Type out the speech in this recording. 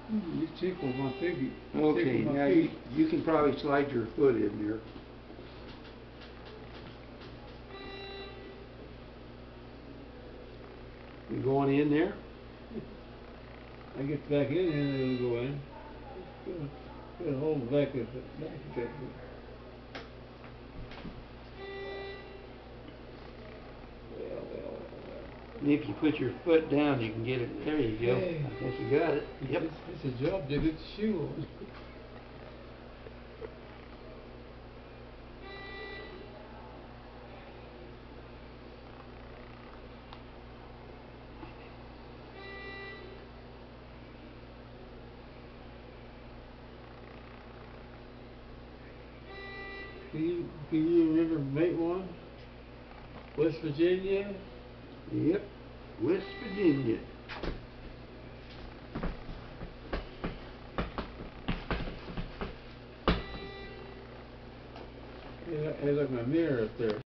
You tickle my feet. Okay, Tickle my now feet. you can probably slide your foot in there. You going in there? I get back in and it'll go in. It'll hold back at the back of it. And if you put your foot down, you can get it. There you go. Hey. I think you got it. Yep. It's a job to get the shoe on. Can you remember mate one? West Virginia? Yep. West Virginia. Hey, look, my mirror up there.